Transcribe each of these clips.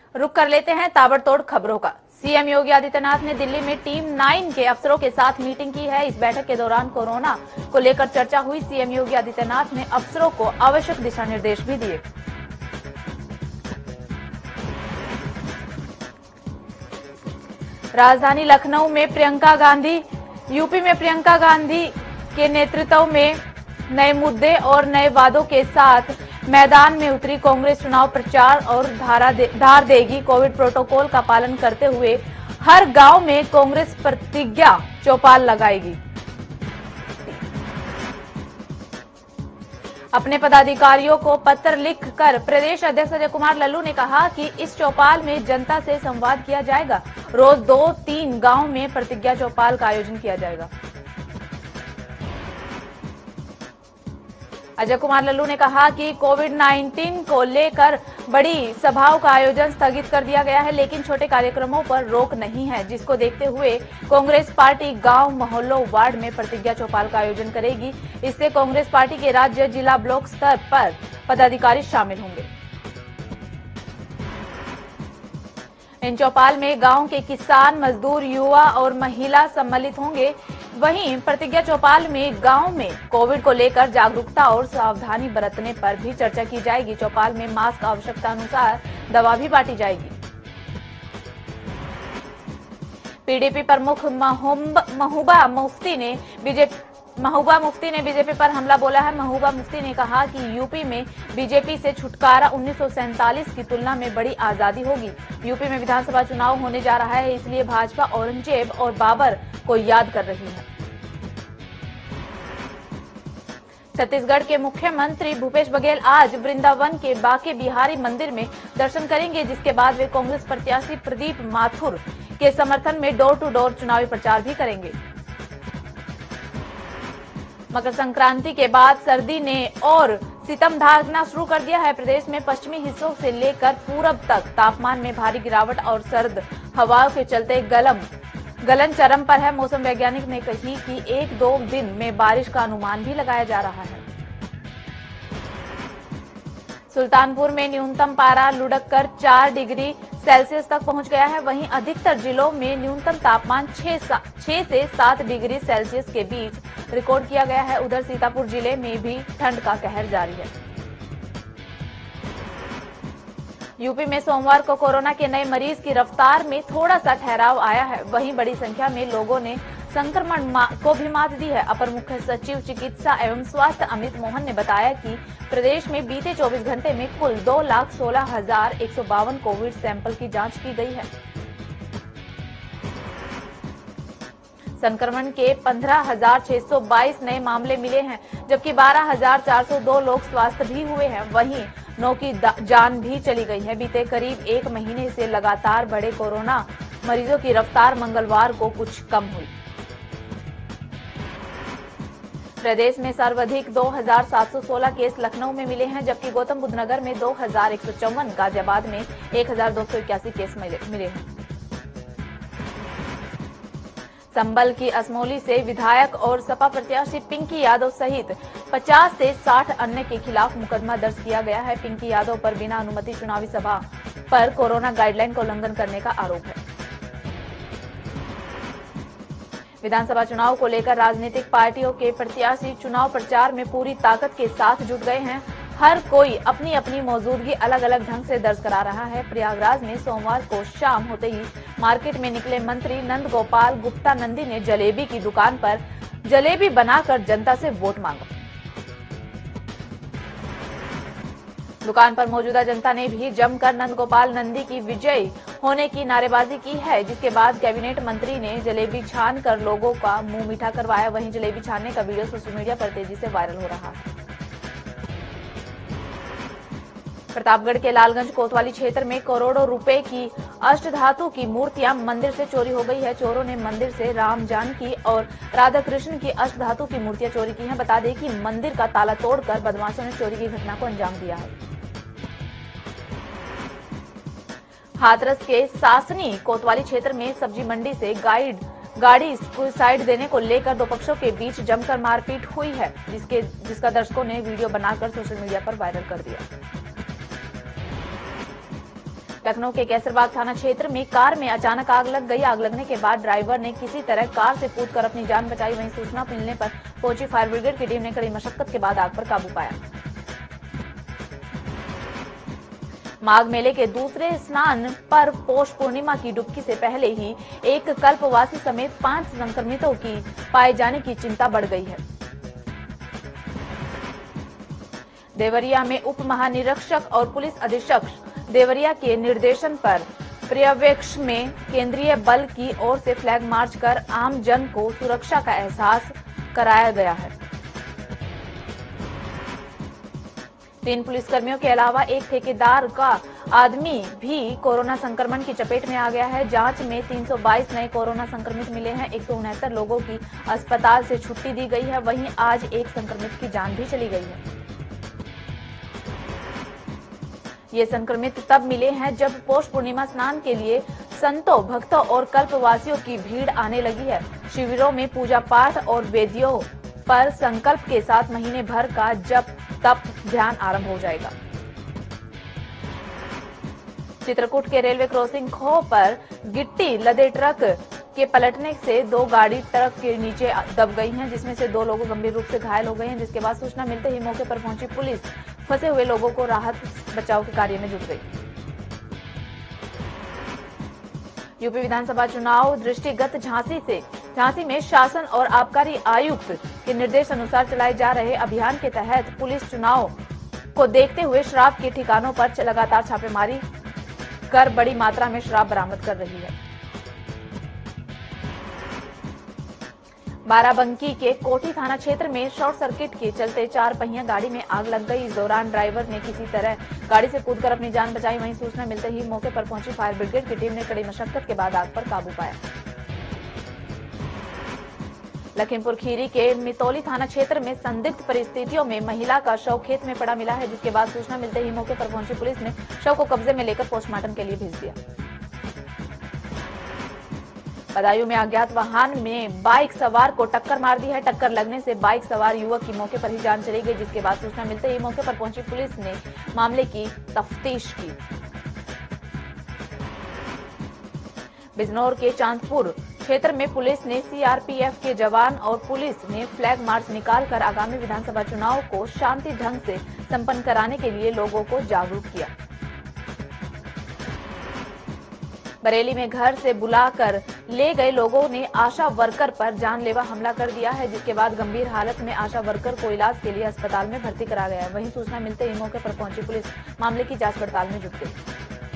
रुक कर लेते हैं ताबड़तोड़ खबरों का। सीएम योगी आदित्यनाथ ने दिल्ली में टीम 9 के अफसरों के साथ मीटिंग की है। इस बैठक के दौरान कोरोना को लेकर चर्चा हुई। सीएम योगी आदित्यनाथ ने अफसरों को आवश्यक दिशा निर्देश भी दिए। राजधानी लखनऊ में यूपी में प्रियंका गांधी के नेतृत्व में नए मुद्दे और नए वादों के साथ मैदान में उतरी कांग्रेस। चुनाव प्रचार और धार देगी। कोविड प्रोटोकॉल का पालन करते हुए हर गांव में कांग्रेस प्रतिज्ञा चौपाल लगाएगी। अपने पदाधिकारियों को पत्र लिखकर प्रदेश अध्यक्ष अजय कुमार लल्लू ने कहा कि इस चौपाल में जनता से संवाद किया जाएगा। रोज 2-3 गांव में प्रतिज्ञा चौपाल का आयोजन किया जाएगा। अजय कुमार लल्लू ने कहा कि कोविड-19 को लेकर बड़ी सभाओं का आयोजन स्थगित कर दिया गया है, लेकिन छोटे कार्यक्रमों पर रोक नहीं है, जिसको देखते हुए कांग्रेस पार्टी गांव, मोहल्लों, वार्ड में प्रतिज्ञा चौपाल का आयोजन करेगी। इससे कांग्रेस पार्टी के राज्य, जिला, ब्लॉक स्तर पर पदाधिकारी शामिल होंगे। इन चौपाल में गांव के किसान, मजदूर, युवा और महिला सम्मिलित होंगे। वहीं प्रतिज्ञा चौपाल में गांव में कोविड को लेकर जागरूकता और सावधानी बरतने पर भी चर्चा की जाएगी। चौपाल में मास्क, आवश्यकता अनुसार दवा भी बांटी जाएगी। पीडीपी प्रमुख महबूबा मुफ्ती ने बीजेपी पर हमला बोला है। महबूबा मुफ्ती ने कहा कि यूपी में बीजेपी से छुटकारा 1947 की तुलना में बड़ी आजादी होगी। यूपी में विधानसभा चुनाव होने जा रहा है, इसलिए भाजपा औरंगजेब और बाबर को याद कर रही है। छत्तीसगढ़ के मुख्यमंत्री भूपेश बघेल आज वृंदावन के बांके बिहारी मंदिर में दर्शन करेंगे, जिसके बाद वे कांग्रेस प्रत्याशी प्रदीप माथुर के समर्थन में डोर टू डोर चुनावी प्रचार भी करेंगे। मकर संक्रांति के बाद सर्दी ने और सितम ढारना शुरू कर दिया है। प्रदेश में पश्चिमी हिस्सों से लेकर पूरब तक तापमान में भारी गिरावट और सर्द हवाओं के चलते गलन चरम पर है। मौसम वैज्ञानिक ने कही कि 1-2 दिन में बारिश का अनुमान भी लगाया जा रहा है। सुल्तानपुर में न्यूनतम पारा लुढ़क कर 4 डिग्री सेल्सियस तक पहुंच गया है। वहीं अधिकतर जिलों में न्यूनतम तापमान 6 से 7 डिग्री सेल्सियस के बीच रिकॉर्ड किया गया है। उधर सीतापुर जिले में भी ठंड का कहर जारी है। यूपी में सोमवार को कोरोना के नए मरीज की रफ्तार में थोड़ा सा ठहराव आया है। वहीं बड़ी संख्या में लोगों ने संक्रमण को भी मात दी है। अपर मुख्य सचिव चिकित्सा एवं स्वास्थ्य अमित मोहन ने बताया कि प्रदेश में बीते 24 घंटे में कुल 2,16,152 कोविड सैंपल की जांच की गई है। संक्रमण के 15,622 नए मामले मिले हैं, जबकि 12,402 लोग स्वस्थ भी हुए हैं। वहीं 9 की जान भी चली गई है। बीते करीब 1 महीने से लगातार बढ़े कोरोना मरीजों की रफ्तार मंगलवार को कुछ कम हुई। प्रदेश में सर्वाधिक 2,716 केस लखनऊ में मिले हैं, जबकि गौतम बुद्ध नगर में 2,154, गाजियाबाद में 1,281 केस मिले हैं। संभल की असमोली से विधायक और सपा प्रत्याशी पिंकी यादव सहित 50 से 60 अन्य के खिलाफ मुकदमा दर्ज किया गया है। पिंकी यादव पर बिना अनुमति चुनावी सभा पर कोरोना गाइडलाइन का उल्लंघन करने का आरोप है। विधानसभा चुनाव को लेकर राजनीतिक पार्टियों के प्रत्याशी चुनाव प्रचार में पूरी ताकत के साथ जुट गए हैं। हर कोई अपनी अपनी मौजूदगी अलग अलग ढंग से दर्ज करा रहा है। प्रयागराज में सोमवार को शाम होते ही मार्केट में निकले मंत्री नंद गोपाल गुप्ता नंदी ने जलेबी की दुकान पर जलेबी बनाकर जनता से वोट मांगा। दुकान पर मौजूदा जनता ने भी जमकर नंद गोपाल नंदी की विजयी होने की नारेबाजी की है, जिसके बाद कैबिनेट मंत्री ने जलेबी छान कर लोगों का मुंह मीठा करवाया। वहीं जलेबी छानने का वीडियो सोशल मीडिया पर तेजी से वायरल हो रहा है। प्रतापगढ़ के लालगंज कोतवाली क्षेत्र में करोड़ों रुपए की अष्टधातु की मूर्तियां मंदिर से चोरी हो गई है। चोरों ने मंदिर से राम, जानकी और राधा कृष्ण की अष्टधातु की मूर्तियां चोरी की हैं। बता दें कि मंदिर का ताला तोड़कर बदमाशों ने चोरी की घटना को अंजाम दिया है। हाथरस के सासनी कोतवाली क्षेत्र में सब्जी मंडी से गाड़ी साइड देने को लेकर दो पक्षों के बीच जमकर मारपीट हुई है, जिसका दर्शकों ने वीडियो बनाकर सोशल मीडिया पर वायरल कर दिया। लखनऊ के कैसरबाग थाना क्षेत्र में कार में अचानक आग लग गई। आग लगने के बाद ड्राइवर ने किसी तरह कार से कूदकर अपनी जान बचाई। वहीं सूचना मिलने पर पहुंची फायर ब्रिगेड की टीम ने कड़ी मशक्कत के बाद आग पर काबू पाया। माघ मेले के दूसरे स्नान पर पौष पूर्णिमा की डुबकी से पहले ही एक कल्पवासी समेत 5 संक्रमितों की पाए जाने की चिंता बढ़ गई है। देवरिया में उप महानिरीक्षक और पुलिस अधीक्षक देवरिया के निर्देशन पर पर्यवेक्षण में केंद्रीय बल की ओर से फ्लैग मार्च कर आम जन को सुरक्षा का एहसास कराया गया है। 3 पुलिसकर्मियों के अलावा एक ठेकेदार का आदमी भी कोरोना संक्रमण की चपेट में आ गया है। जांच में 322 नए कोरोना संक्रमित मिले हैं। 169 लोगों की अस्पताल से छुट्टी दी गई है। वहीं आज एक संक्रमित की जान भी चली गई है। ये संक्रमित तब मिले हैं जब पौष पूर्णिमा स्नान के लिए संतों, भक्तों और कल्पवासियों की भीड़ आने लगी है। शिविरों में पूजा पाठ और वेदियों पर संकल्प के साथ महीने भर का जप तप ध्यान आरंभ हो जाएगा। चित्रकूट के रेलवे क्रॉसिंग खो पर गिट्टी लदे ट्रक के पलटने से 2 गाड़ी ट्रक के नीचे दब गई हैं, जिसमें से 2 लोग गंभीर रूप से घायल हो गए हैं। जिसके बाद सूचना मिलते ही मौके पर पहुंची पुलिस फंसे हुए लोगों को राहत बचाव के कार्य में जुट गई। यूपी विधानसभा चुनाव दृष्टिगत झांसी में शासन और आबकारी आयुक्त के निर्देश अनुसार चलाए जा रहे अभियान के तहत पुलिस चुनाव को देखते हुए शराब के ठिकानों पर लगातार छापेमारी कर बड़ी मात्रा में शराब बरामद कर रही है। बाराबंकी के कोठी थाना क्षेत्र में शॉर्ट सर्किट के चलते 4 पहिया गाड़ी में आग लग गई। इस दौरान ड्राइवर ने किसी तरह गाड़ी से कूदकर अपनी जान बचाई। वहीं सूचना मिलते ही मौके पर पहुंची फायर ब्रिगेड की टीम ने कड़ी मशक्कत के बाद आग पर काबू पाया। लखीमपुर खीरी के मितौली थाना क्षेत्र में संदिग्ध परिस्थितियों में महिला का शव खेत में पड़ा मिला है। जिसके बाद सूचना मिलते ही मौके पर पहुंची पुलिस ने शव को कब्जे में लेकर पोस्टमार्टम के लिए भेज दिया। बदायूं में अज्ञात वाहन में बाइक सवार को टक्कर मार दी है। टक्कर लगने से बाइक सवार युवक की मौके पर ही जान चली गई। जिसके बाद सूचना मिलते ही मौके पर पहुंची पुलिस ने मामले की तफ्तीश की। बिजनौर के चांदपुर क्षेत्र में पुलिस ने सीआरपीएफ के जवान और पुलिस ने फ्लैग मार्च निकालकर आगामी विधानसभा चुनाव को शांति ढंग से संपन्न कराने के लिए लोगों को जागरूक किया। बरेली में घर से बुलाकर ले गए लोगों ने आशा वर्कर पर जानलेवा हमला कर दिया है। जिसके बाद गंभीर हालत में आशा वर्कर को इलाज के लिए अस्पताल में भर्ती करा गया है। वहीं सूचना मिलते ही मौके पर पहुंची पुलिस मामले की जांच पड़ताल में जुट गई।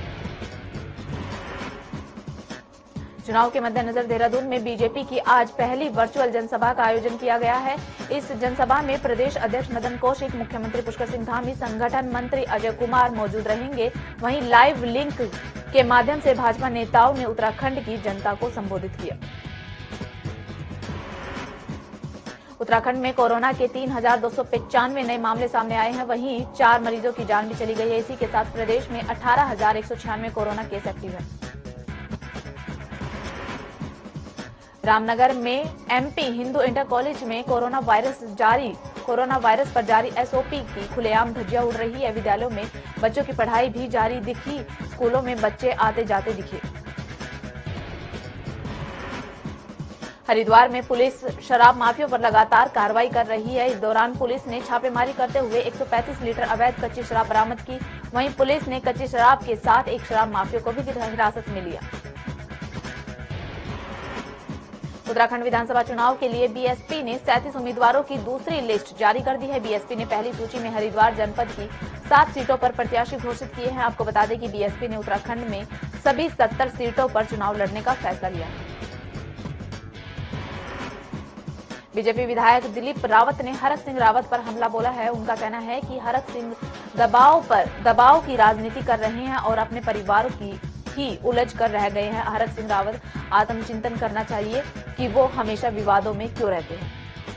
चुनाव के मद्देनजर देहरादून में बीजेपी की आज पहली वर्चुअल जनसभा का आयोजन किया गया है। इस जनसभा में प्रदेश अध्यक्ष मदन कौशिक, मुख्यमंत्री पुष्कर सिंह धामी, संगठन मंत्री अजय कुमार मौजूद रहेंगे। वहीं लाइव लिंक के माध्यम से भाजपा नेताओं ने उत्तराखंड की जनता को संबोधित किया। उत्तराखंड में कोरोना के 3,295 नए मामले सामने आए हैं। वहीं 4 मरीजों की जान भी चली गई है। इसी के साथ प्रदेश में 18,196 कोरोना केस एक्टिव है। रामनगर में एमपी हिंदू इंटर कॉलेज में कोरोना वायरस पर जारी एसओपी की खुलेआम धज्जियां उड़ रही है। विद्यालयों में बच्चों की पढ़ाई भी जारी दिखी। स्कूलों में बच्चे आते जाते दिखे। हरिद्वार में पुलिस शराब माफियों पर लगातार कार्रवाई कर रही है। इस दौरान पुलिस ने छापेमारी करते हुए 135 लीटर अवैध कच्ची शराब बरामद की। वहीं पुलिस ने कच्ची शराब के साथ एक शराब माफिया को भी हिरासत में लिया। उत्तराखंड विधानसभा चुनाव के लिए बीएसपी ने 37 उम्मीदवारों की दूसरी लिस्ट जारी कर दी है। बीएसपी ने पहली सूची में हरिद्वार जनपद की 7 सीटों पर प्रत्याशी घोषित किए हैं। आपको बता दें कि बीएसपी ने उत्तराखंड में सभी 70 सीटों पर चुनाव लड़ने का फैसला लिया है। बीजेपी विधायक दिलीप रावत ने हरक सिंह रावत पर हमला बोला है। उनका कहना है कि हरक सिंह दबाव की राजनीति कर रहे हैं और अपने परिवार की ही उलझ कर रह गए हैं। हरक सिंह रावत आत्मचिंतन करना चाहिए कि वो हमेशा विवादों में क्यों रहते हैं।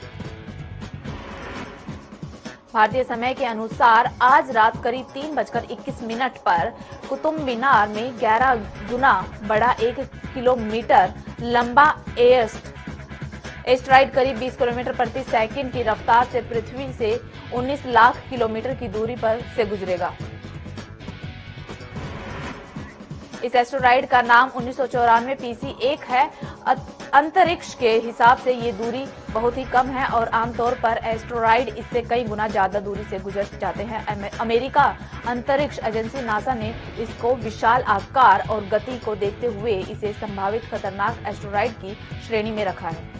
भारतीय समय के अनुसार आज रात करीब 3:21 पर कुतुब मीनार में 11 गुना बड़ा 1 किलोमीटर लंबा एस्ट्राइड करीब 20 किलोमीटर प्रति सेकंड की रफ्तार से पृथ्वी से 19 लाख किलोमीटर की दूरी पर से गुजरेगा। इस एस्टेरॉइड का नाम 1994 PC-1 है। अंतरिक्ष के हिसाब से ये दूरी बहुत ही कम है और आमतौर पर एस्टेरॉइड इससे कई गुना ज्यादा दूरी से गुजर जाते हैं। अमेरिका अंतरिक्ष एजेंसी नासा ने इसको विशाल आकार और गति को देखते हुए इसे संभावित खतरनाक एस्टेरॉइड की श्रेणी में रखा है।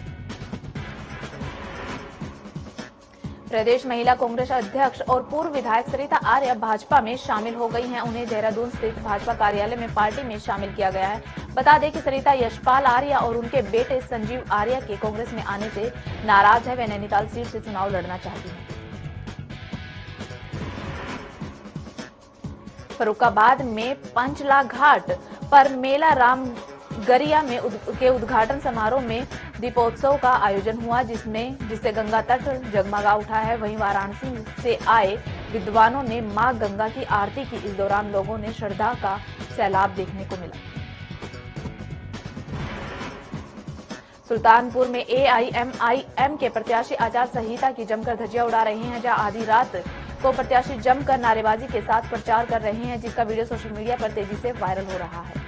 प्रदेश महिला कांग्रेस अध्यक्ष और पूर्व विधायक सरिता आर्य भाजपा में शामिल हो गई हैं। उन्हें देहरादून स्थित भाजपा कार्यालय में पार्टी में शामिल किया गया है। बता दें कि सरिता यशपाल आर्य और उनके बेटे संजीव आर्य के कांग्रेस में आने से नाराज है। वे नैनीताल सीट से चुनाव लड़ना चाहती हैं। फर्रुखाबाद में पंचला घाट पर मेला रामगरिया में के उद्घाटन समारोह में दीपोत्सव का आयोजन हुआ, जिससे गंगा तट जगमगा उठा है। वहीं वाराणसी से आए विद्वानों ने मां गंगा की आरती की। इस दौरान लोगों ने श्रद्धा का सैलाब देखने को मिला। सुल्तानपुर में AIMIM के प्रत्याशी आचार संहिता की जमकर धज्जियां उड़ा रहे हैं, जहां आधी रात को प्रत्याशी जमकर नारेबाजी के साथ प्रचार कर रहे हैं, जिसका वीडियो सोशल मीडिया पर तेजी से वायरल हो रहा है।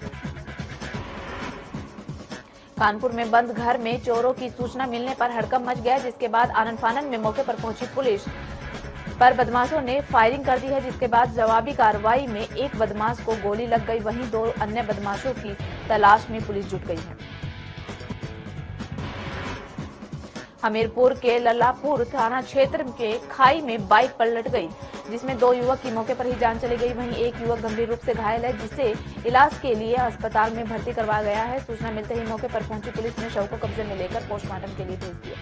कानपुर में बंद घर में चोरों की सूचना मिलने पर हड़कंप मच गया, जिसके बाद आनन फानन में मौके पर पहुंची पुलिस पर बदमाशों ने फायरिंग कर दी है, जिसके बाद जवाबी कार्रवाई में एक बदमाश को गोली लग गई। वहीं 2 अन्य बदमाशों की तलाश में पुलिस जुट गई है। हमीरपुर के लल्लापुर थाना क्षेत्र के खाई में बाइक पलट गई, जिसमें 2 युवक की मौके पर ही जान चली गई। वहीं एक युवक गंभीर रूप से घायल है, जिसे इलाज के लिए अस्पताल में भर्ती करवाया गया है। सूचना मिलते ही मौके पर पहुंची पुलिस ने शव को कब्जे में लेकर पोस्टमार्टम के लिए भेज दिया।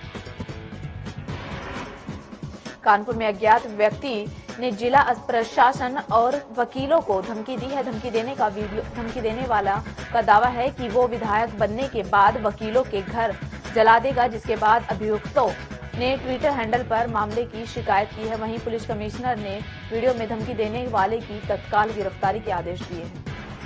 कानपुर में अज्ञात व्यक्ति ने जिला प्रशासन और वकीलों को धमकी दी है। धमकी देने वाला का दावा है कि वो विधायक बनने के बाद वकीलों के घर जला देगा, जिसके बाद अभियुक्तों ने ट्विटर हैंडल पर मामले की शिकायत की है। वहीं पुलिस कमिश्नर ने वीडियो में धमकी देने वाले की तत्काल गिरफ्तारी के आदेश दिए हैं।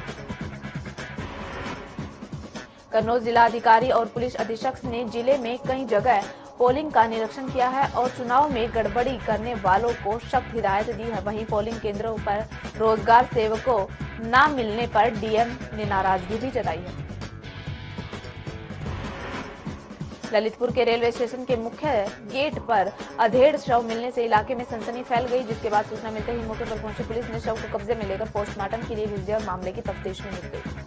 कन्नौज जिला अधिकारी और पुलिस अधीक्षक ने जिले में कई जगह पोलिंग का निरीक्षण किया है और चुनाव में गड़बड़ी करने वालों को सख्त हिदायत दी है। वहीं पोलिंग केंद्रों पर रोजगार सेवकों न मिलने पर डीएम ने नाराजगी भी जताई है। ललितपुर के रेलवे स्टेशन के मुख्य गेट पर अधेड़ शव मिलने से इलाके में सनसनी फैल गई, जिसके बाद सूचना मिलते ही मौके पर पहुंची पुलिस ने शव को कब्जे में लेकर पोस्टमार्टम के लिए भेज दिया और मामले की तफ्तीश में जुट गई।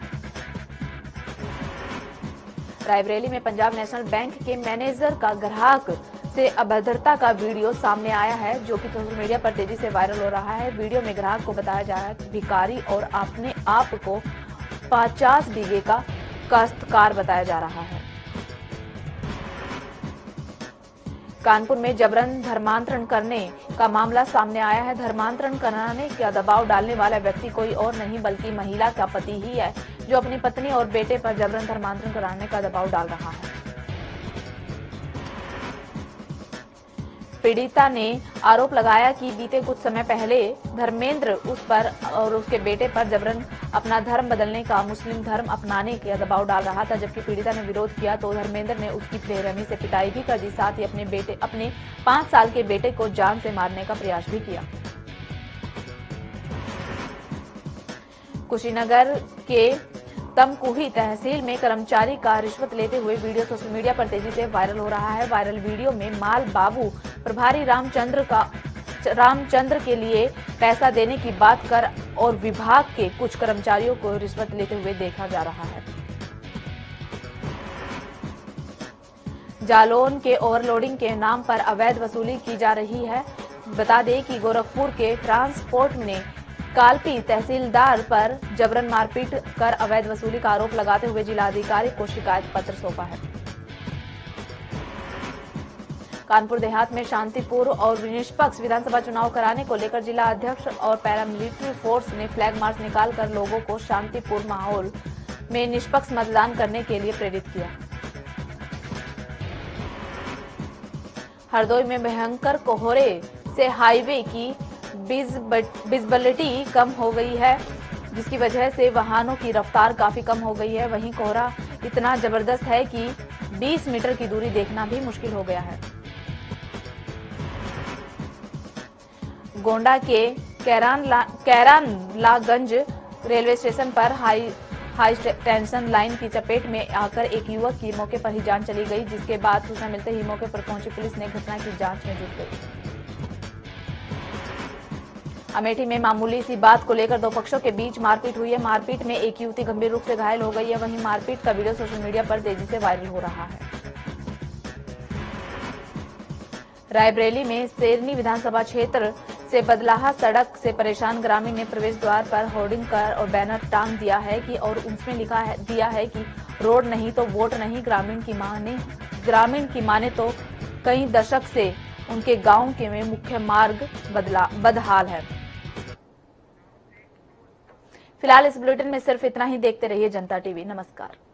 रायबरेली में पंजाब नेशनल बैंक के मैनेजर का ग्राहक से अभद्रता का वीडियो सामने आया है, जो कि सोशल मीडिया पर तेजी से वायरल हो रहा है। वीडियो में ग्राहक को बताया जा रहा है भिखारी और अपने आप को 50 बीघे का काश्तकार बताया जा रहा है। कानपुर में जबरन धर्मांतरण करने का मामला सामने आया है। धर्मांतरण कराने का दबाव डालने वाला व्यक्ति कोई और नहीं बल्कि महिला का पति ही है, जो अपनी पत्नी और बेटे पर जबरन धर्मांतरण कराने का दबाव डाल रहा है। पीड़िता ने आरोप लगाया कि बीते कुछ समय पहले धर्मेंद्र उस पर और उसके बेटे पर जबरन अपना धर्म बदलने का, मुस्लिम धर्म अपनाने का दबाव डाल रहा था। जबकि पीड़िता ने विरोध किया तो धर्मेंद्र ने उसकी बेरहमी से पिटाई भी कर दी, साथ ही अपने 5 साल के बेटे को जान से मारने का प्रयास भी किया। कुशीनगर के तमकुही तहसील में कर्मचारी का रिश्वत लेते हुए वीडियो सोशल मीडिया पर तेजी से वायरल हो रहा है। वायरल वीडियो में माल बाबू प्रभारी रामचंद्र के लिए पैसा देने की बात कर और विभाग के कुछ कर्मचारियों को रिश्वत लेते हुए देखा जा रहा है। जालौन के ओवरलोडिंग के नाम पर अवैध वसूली की जा रही है। बता दें कि गोरखपुर के ट्रांसपोर्ट ने कालपी तहसीलदार पर जबरन मारपीट कर अवैध वसूली का आरोप लगाते हुए जिलाधिकारी को शिकायत पत्र सौंपा है। कानपुर देहात में शांतिपूर्ण और निष्पक्ष विधानसभा चुनाव कराने को लेकर जिला अध्यक्ष और पैरामिलिट्री फोर्स ने फ्लैग मार्च निकालकर लोगों को शांतिपूर्ण माहौल में निष्पक्ष मतदान करने के लिए प्रेरित किया। हरदोई में भयंकर कोहरे से हाईवे की विजिबिलिटी कम हो गई है, जिसकी वजह से वाहनों की रफ्तार काफी कम हो गई है। वहीं कोहरा इतना जबरदस्त है कि 20 मीटर की दूरी देखना भी मुश्किल हो गया है। गोंडा के कैरानलागंज रेलवे स्टेशन पर हाई टेंशन लाइन की चपेट में आकर एक युवक की मौके पर ही जान चली गई, जिसके बाद सूचना मिलते ही मौके पर पहुंची पुलिस ने घटना की जांच में जुट गई। अमेठी में मामूली सी बात को लेकर दो पक्षों के बीच मारपीट हुई है। मारपीट में एक युवती गंभीर रूप से घायल हो गई है। वहीं मारपीट का वीडियो सोशल मीडिया पर तेजी से वायरल हो रहा है। रायबरेली में शेरनी विधानसभा क्षेत्र से बदलाहा सड़क से परेशान ग्रामीण ने प्रवेश द्वार पर होर्डिंग कर और बैनर टांग दिया है कि और उसमें दिया है कि रोड नहीं तो वोट नहीं। ग्रामीण की माने तो कई दशक से उनके गांव के में मुख्य मार्ग बदहाल है। फिलहाल इस बुलेटिन में सिर्फ इतना ही। देखते रहिए जनता टीवी। नमस्कार।